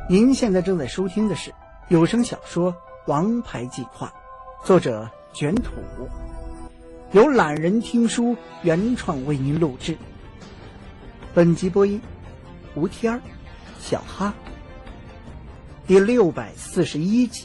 您现在正在收听的是有声小说《王牌计划》，作者卷土，由懒人听书原创为您录制。本集播音吴天儿、小哈。第641集。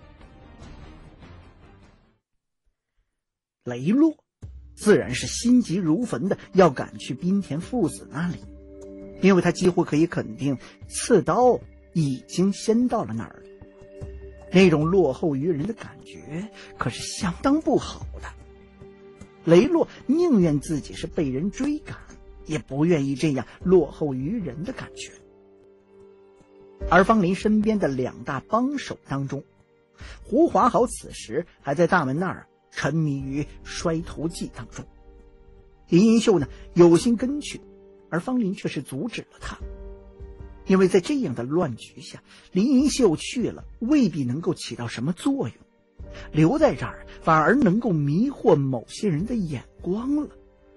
雷洛自然是心急如焚的要赶去滨田父子那里，因为他几乎可以肯定刺刀已经先到了那儿了。那种落后于人的感觉可是相当不好的。雷洛宁愿自己是被人追赶，也不愿意这样落后于人的感觉。而方林身边的两大帮手当中，胡华豪此时还在大门那儿沉迷于摔头技当中。林银秀呢有心跟去，而方林却是阻止了他。因为在这样的乱局下，林银秀去了未必能够起到什么作用，留在这儿反而能够迷惑某些人的眼光了。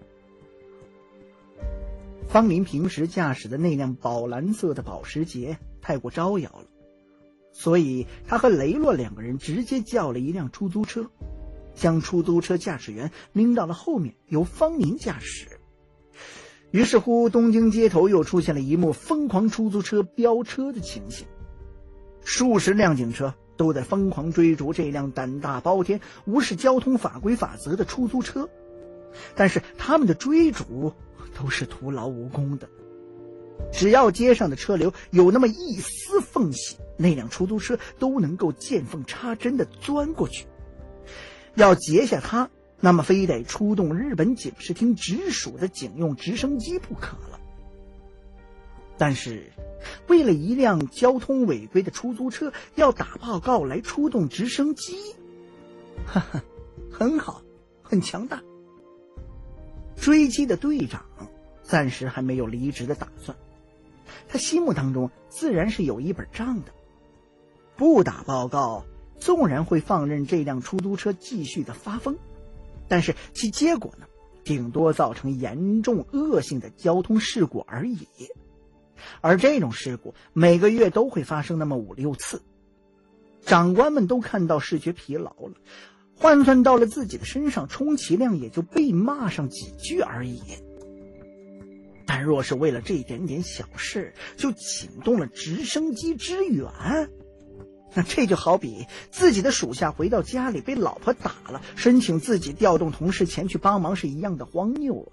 方林平时驾驶的那辆宝蓝色的保时捷太过招摇了，所以他和雷洛两个人直接叫了一辆出租车，将出租车驾驶员拎到了后面，由方林驾驶。于是乎，东京街头又出现了一幕疯狂出租车飙车的情形，数十辆警车都在疯狂追逐这辆胆大包天、无视交通法规法则的出租车，但是他们的追逐都是徒劳无功的。只要街上的车流有那么一丝缝隙，那辆出租车都能够见缝插针地钻过去。要截下它，那么非得出动日本警视厅直属的警用直升机不可了。但是为了一辆交通违规的出租车要打报告来出动直升机，哈哈，很好，很强大。追击的队长暂时还没有离职的打算，他心目当中自然是有一本账的。不打报告，纵然会放任这辆出租车继续的发疯，但是其结果呢，顶多造成严重恶性的交通事故而已。而这种事故每个月都会发生那么5-6次，长官们都看到视觉疲劳了，换算到了自己的身上，充其量也就被骂上几句而已。但若是为了这一点点小事就请动了直升机支援，那这就好比自己的属下回到家里被老婆打了，申请自己调动同事前去帮忙是一样的荒谬。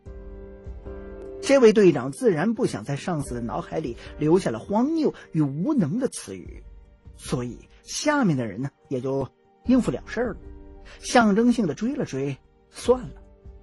这位队长自然不想在上司的脑海里留下了荒谬与无能的词语，所以下面的人呢也就应付了事了，象征性的追了追算了。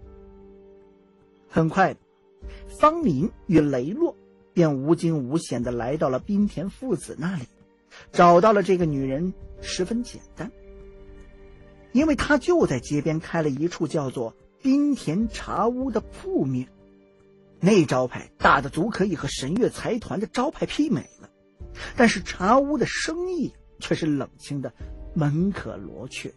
很快的，方林与雷洛便无惊无险地来到了滨田父子那里。找到了这个女人十分简单，因为她就在街边开了一处叫做滨田茶屋的铺面，那招牌大的足可以和神乐财团的招牌媲美了，但是茶屋的生意却是冷清的门可罗雀。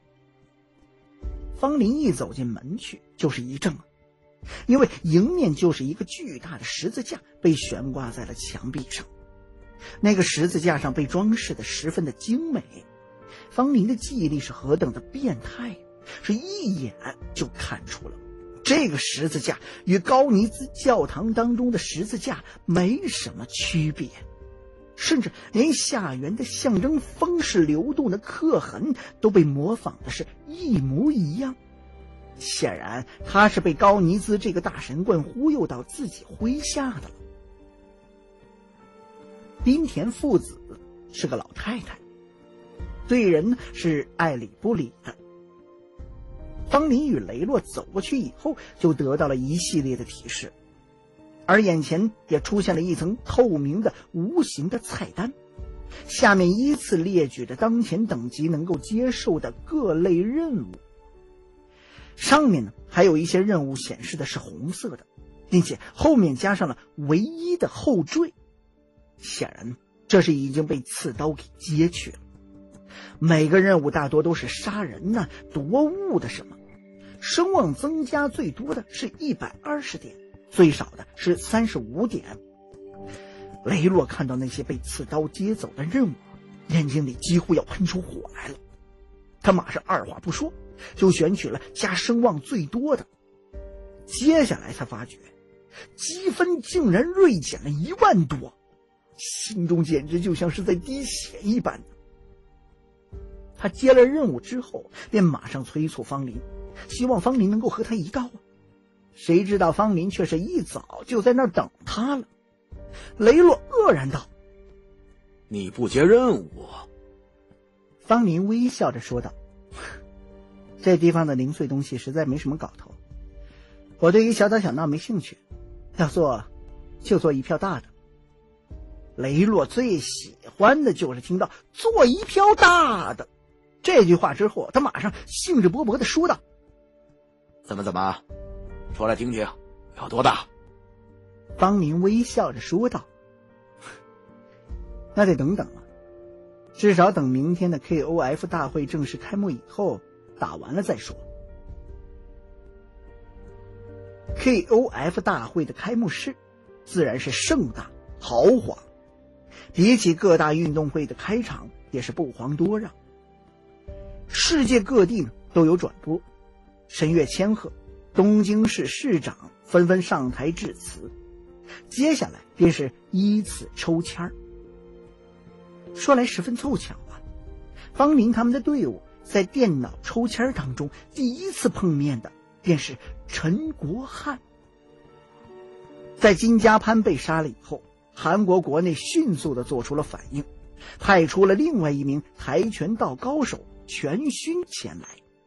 方林一走进门去就是一怔，因为迎面就是一个巨大的十字架被悬挂在了墙壁上。那个十字架上被装饰的十分的精美，方林的记忆力是何等的变态，是一眼就看出了这个十字架与高尼兹教堂当中的十字架没什么区别，甚至连下缘的象征风势流动的刻痕都被模仿的是一模一样。显然他是被高尼兹这个大神棍忽悠到自己麾下的了。滨田父子是个老太太，对人是爱理不理的。方林与雷洛走过去以后，就得到了一系列的提示，而眼前也出现了一层透明的无形的菜单，下面依次列举着当前等级能够接受的各类任务。上面呢还有一些任务显示的是红色的，并且后面加上了唯一的后缀，显然这是已经被刺刀给接去了。每个任务大多都是杀人呐、夺物的什么，声望增加最多的是120点，最少的是35点。 雷洛看到那些被刺刀接走的任务，眼睛里几乎要喷出火来了。他马上二话不说，就选取了加声望最多的。接下来才发觉，积分竟然锐减了1万多，心中简直就像是在滴血一般。他接了任务之后，便马上催促方林，希望方林能够和他一道啊。谁知道方林却是一早就在那儿等他了。雷洛愕然道：“ 你不接任务？” 方林微笑着说道：“这地方的零碎东西实在没什么搞头，我对于小打小闹没兴趣，要做就做一票大的。”雷洛最喜欢的就是听到做一票大的这句话之后，他马上兴致勃勃地说道：“ 怎么，说来听听，有多大？” 方林微笑着说道：“那得等等了，至少等明天的 KOF 大会正式开幕以后，打完了再说。” KOF 大会的开幕式自然是盛大豪华，比起各大运动会的开场也是不遑多让。世界各地都有转播，神乐千鹤、东京市市长纷纷上台致辞，接下来便是依次抽签儿。说来十分凑巧啊，方林他们的队伍在电脑抽签当中第一次碰面的便是陈国汉。在金家潘被杀了以后，韩国国内迅速地做出了反应，派出了另外一名跆拳道高手全勋前来。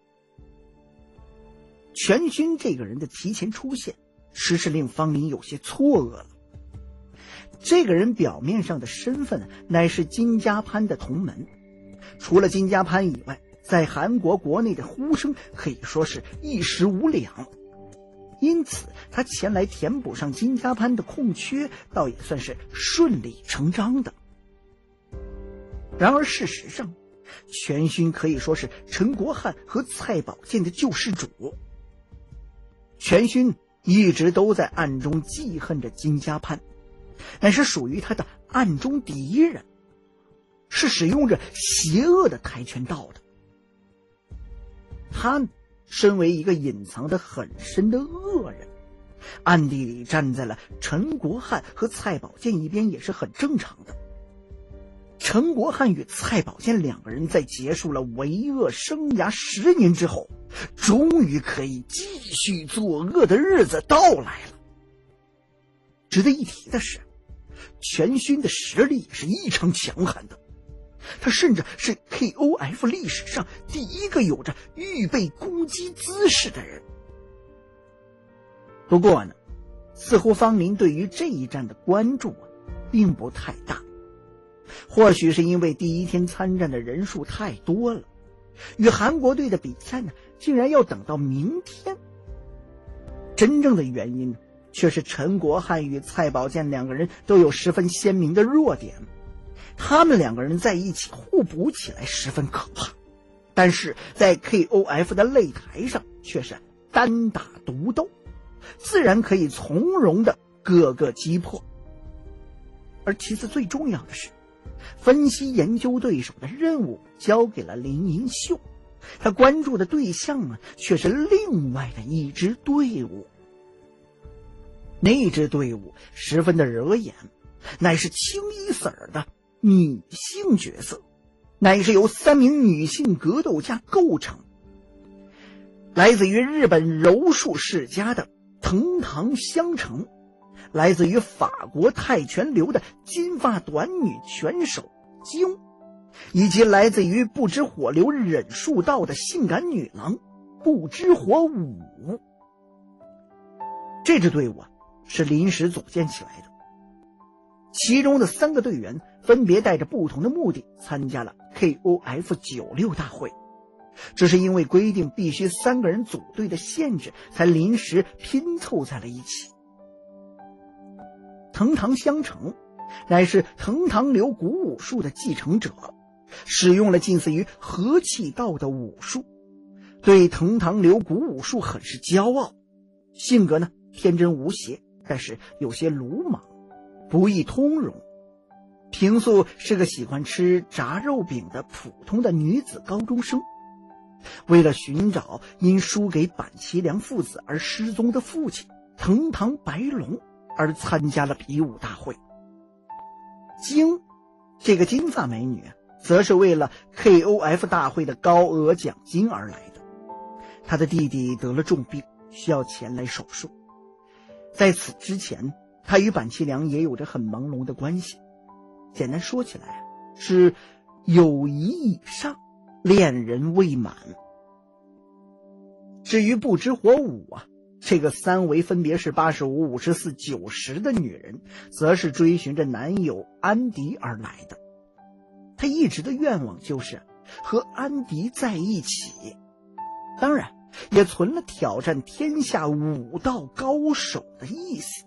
全勋这个人的提前出现，实是令方林有些错愕了。这个人表面上的身份乃是金家潘的同门，除了金家潘以外，在韩国国内的呼声可以说是一时无两，因此他前来填补上金家潘的空缺，倒也算是顺理成章的。然而事实上，全勋可以说是陈国汉和蔡宝剑的救世主。全勋一直都在暗中记恨着金家潘，乃是属于他的暗中敌人，是使用着邪恶的跆拳道的。他身为一个隐藏得很深的恶人，暗地里站在了陈国汉和蔡宝剑一边也是很正常的。陈国汉与蔡宝剑两个人在结束了为恶生涯10年之后，终于可以继续作恶的日子到来了。值得一提的是，全勋的实力也是异常强悍的，他甚至是 KOF 历史上第一个有着预备攻击姿势的人。不过呢，似乎方林对于这一战的关注并不太大，或许是因为第一天参战的人数太多了，与韩国队的比赛呢，竟然要等到明天。真正的原因却是陈国汉与蔡宝剑两个人都有十分鲜明的弱点，他们两个人在一起互补起来十分可怕，但是在 KOF 的擂台上却是单打独斗，自然可以从容的各个击破。而其次最重要的是，分析研究对手的任务交给了林银秀，他关注的对象却是另外的一支队伍。那支队伍十分的惹眼，乃是清一色的女性角色，乃是由3名女性格斗家构成，来自于日本柔术世家的藤堂香成，来自于法国泰拳流的金发短女拳手京，以及来自于不知火流忍术道的性感女郎不知火舞。这支队伍是临时组建起来的，其中的3个队员分别带着不同的目的参加了 KOF 96大会，这是因为规定必须3个人组队的限制，才临时拼凑在了一起。藤堂香成乃是藤堂流古武术的继承者，使用了近似于和气道的武术，对藤堂流古武术很是骄傲，性格呢天真无邪，但是有些鲁莽， 不易通融，平素是个喜欢吃炸肉饼的普通的女子高中生。为了寻找因输给板崎良父子而失踪的父亲藤堂白龙而参加了比武大会。京这个金发美女则是为了 KOF 大会的高额奖金而来的。她的弟弟得了重病，需要前来手术。在此之前，她与板崎良也有着很朦胧的关系，简单说起来是友谊以上，恋人未满。至于不知火舞这个三围分别是85、54、90的女人，则是追寻着男友安迪而来的。她一直的愿望就是和安迪在一起，当然也存了挑战天下武道高手的意思。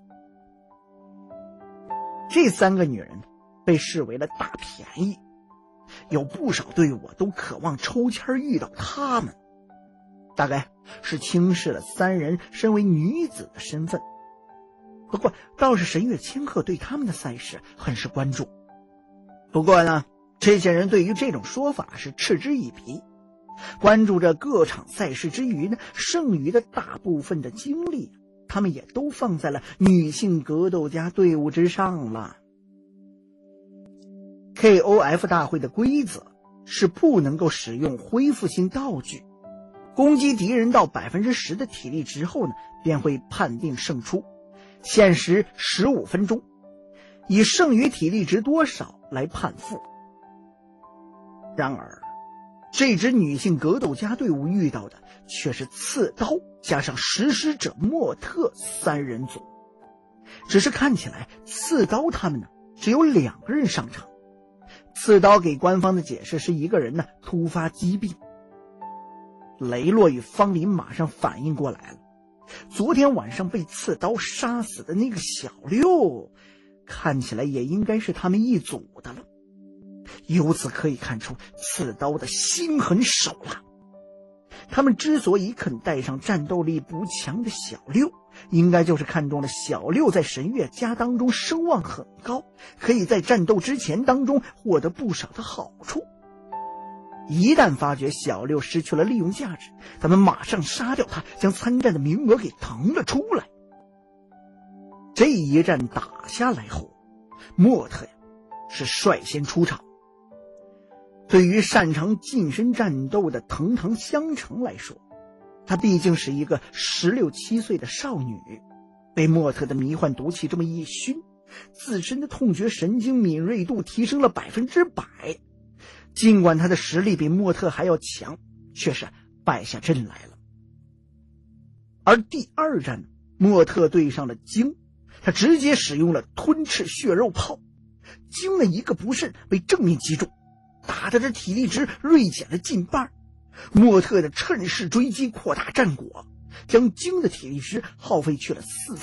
这3个女人被视为了大便宜，有不少队伍都渴望抽签遇到她们，大概是轻视了3人身为女子的身份。不过倒是神月千鹤对他们的赛事很是关注。不过呢，这些人对于这种说法是嗤之以鼻，关注着各场赛事之余呢，剩余的大部分的精力他们也都放在了女性格斗家队伍之上了。KOF 大会的规则是不能够使用恢复性道具，攻击敌人到 10% 的体力值后呢，便会判定胜出，限时15分钟，以剩余体力值多少来判负。然而这支女性格斗家队伍遇到的却是刺刀加上实施者莫特3人组，只是看起来刺刀他们呢只有2个人上场。刺刀给官方的解释是一个人呢突发疾病。雷洛与方林马上反应过来了，昨天晚上被刺刀杀死的那个小六，看起来也应该是他们一组的了。由此可以看出刺刀的心狠手辣。他们之所以肯带上战斗力不强的小六，应该就是看中了小六在神月家当中声望很高，可以在战斗之前当中获得不少的好处。一旦发觉小六失去了利用价值，他们马上杀掉他，将参战的名额给腾了出来。这一战打下来后，莫特是率先出场。对于擅长近身战斗的藤堂香橙来说，她毕竟是一个16、17岁的少女，被莫特的迷幻毒气这么一熏，自身的痛觉神经敏锐度提升了100%。尽管她的实力比莫特还要强，却是败下阵来了。而第2战，莫特对上了鲸，他直接使用了吞噬血肉炮，鲸的一个不慎被正面击中，打的这体力值锐减了近半。莫特的趁势追击扩大战果，将鲸的体力值耗费去了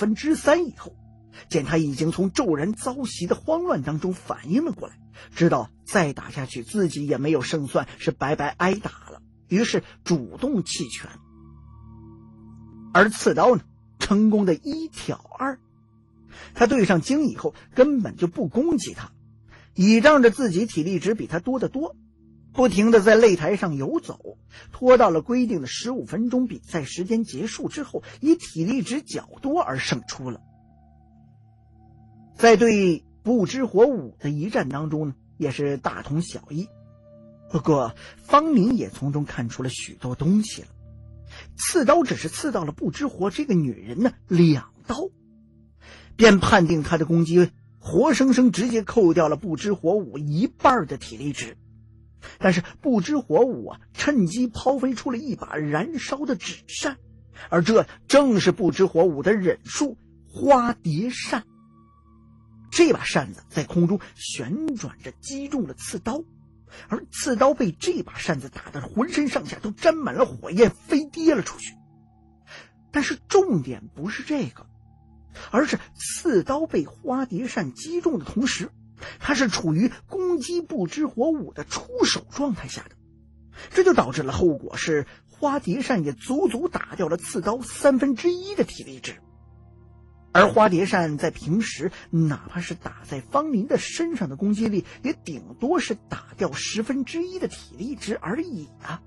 3/4以后，见他已经从骤然遭袭的慌乱当中反应了过来，知道再打下去自己也没有胜算，是白白挨打了，于是主动弃权。而刺刀呢，成功的1挑2，他对上鲸以后根本就不攻击他，倚仗着自己体力值比他多得多，不停地在擂台上游走，拖到了规定的15分钟比赛时间结束之后，以体力值较多而胜出了。在对不知火舞的一战当中呢，也是大同小异。不过方敏也从中看出了许多东西了。刺刀只是刺到了不知火这个女人呢2刀，便判定她的攻击活生生直接扣掉了不知火舞1半的体力值。但是不知火舞趁机抛飞出了一把燃烧的纸扇，而这正是不知火舞的忍术花蝶扇。这把扇子在空中旋转着击中了刺刀，而刺刀被这把扇子打得浑身上下都沾满了火焰，飞跌了出去。但是重点不是这个，而是刺刀被花蝶扇击中的同时，他是处于攻击不知火舞的出手状态下的，这就导致了后果是花蝶扇也足足打掉了刺刀1/3的体力值。 而花蝶扇在平时哪怕是打在方林的身上的攻击力，也顶多是打掉1/10的体力值而已啊。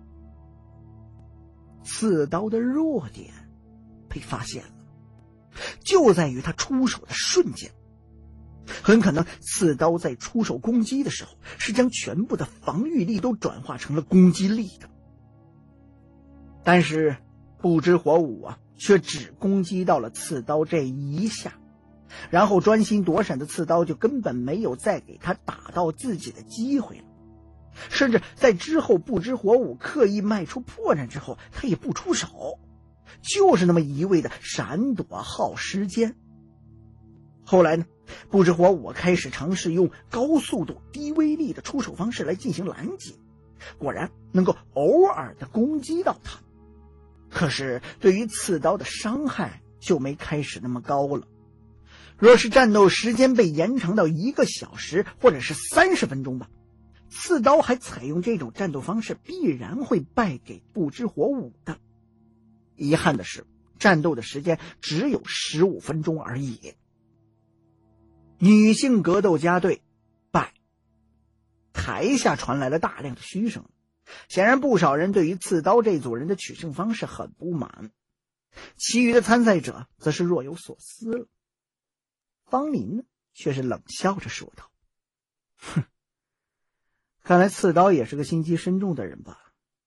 刺刀的弱点被发现了，就在于他出手的瞬间。很可能刺刀在出手攻击的时候，是将全部的防御力都转化成了攻击力的。但是不知火舞啊，却只攻击到了刺刀这一下，然后专心躲闪的刺刀就根本没有再给他打到自己的机会了。甚至在之后不知火舞刻意迈出破绽之后，他也不出手，就是那么一味的闪躲耗时间。后来呢，不知火舞开始尝试用高速度低威力的出手方式来进行拦截，果然能够偶尔的攻击到他。可是对于刺刀的伤害就没开始那么高了。若是战斗时间被延长到1个小时或者是30分钟吧，刺刀还采用这种战斗方式，必然会败给不知火舞的。遗憾的是，战斗的时间只有15分钟而已。女性格斗家队败，台下传来了大量的嘘声。显然不少人对于刺刀这组人的取胜方式很不满，其余的参赛者则是若有所思了。方林呢，却是冷笑着说道：“哼，看来刺刀也是个心机深重的人吧。”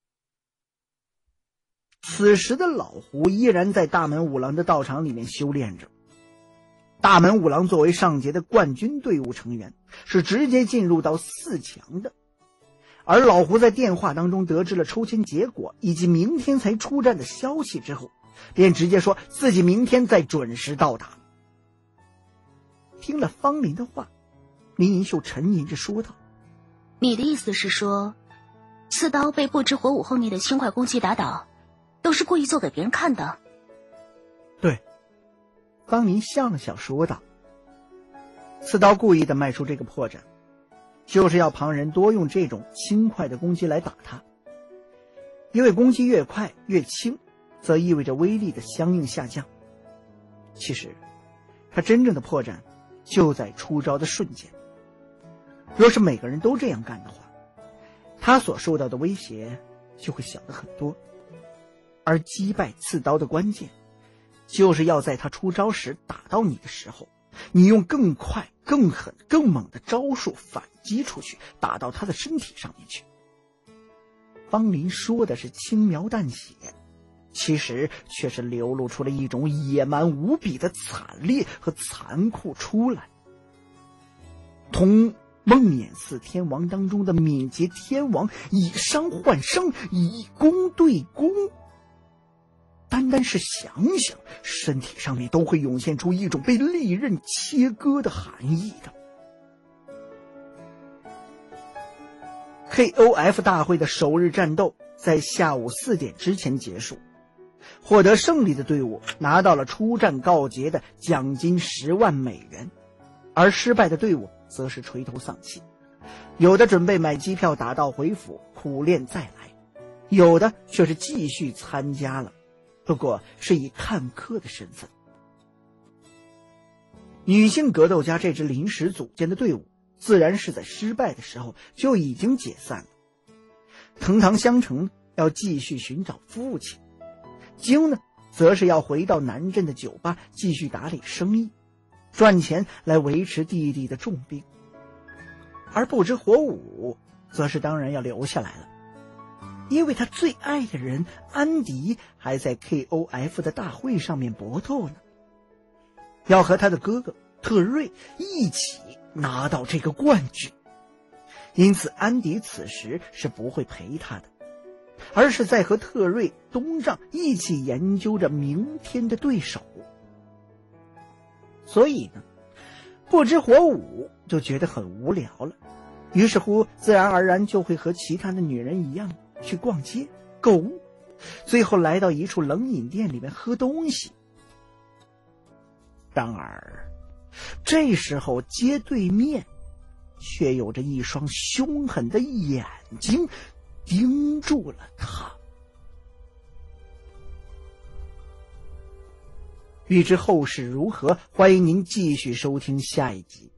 此时的老胡依然在大门五郎的道场里面修炼着。大门五郎作为上节的冠军队伍成员，是直接进入到4强的。而老胡在电话当中得知了抽签结果以及明天才出战的消息之后，便直接说自己明天再准时到达。听了方林的话，林银秀沉吟着说道：“ 你的意思是说，刺刀被不知火舞后面的轻快攻击打倒，都是故意做给别人看的？” 对，方林笑了笑说道：“刺刀故意的迈出这个破绽，就是要旁人多用这种轻快的攻击来打他。因为攻击越快越轻，则意味着威力的相应下降。其实，他真正的破绽就在出招的瞬间。若是每个人都这样干的话，他所受到的威胁就会小得很多。而击败刺刀的关键，就是要在他出招时打到你的时候，你用更快、更狠、更猛的招数反击出去，打到他的身体上面去。方林说的是轻描淡写，其实却是流露出了一种野蛮无比的惨烈和残酷出来。同梦魇四天王当中的敏捷天王以伤换伤，以攻对攻，单单是想想，身体上面都会涌现出一种被利刃切割的寒意的。KOF 大会的首日战斗在下午4点之前结束，获得胜利的队伍拿到了出战告捷的奖金10万美元，而失败的队伍则是垂头丧气，有的准备买机票打道回府苦练再来，有的却是继续参加了，不过是以看客的身份。女性格斗家这支临时组建的队伍自然是在失败的时候就已经解散了。藤堂香橙要继续寻找父亲，京呢则是要回到南镇的酒吧继续打理生意，赚钱来维持弟弟的重病。而不知火舞则是当然要留下来了，因为他最爱的人安迪还在 KOF 的大会上面搏斗呢，要和他的哥哥特瑞一起拿到这个冠军。因此安迪此时是不会陪他的，而是在和特瑞东丈一起研究着明天的对手。所以呢，不知火舞就觉得很无聊了，于是乎自然而然就会和其他的女人一样去逛街购物，最后来到一处冷饮店里面喝东西。然而这时候街对面却有着一双凶狠的眼睛盯住了他。 欲知后事如何，欢迎您继续收听下一集。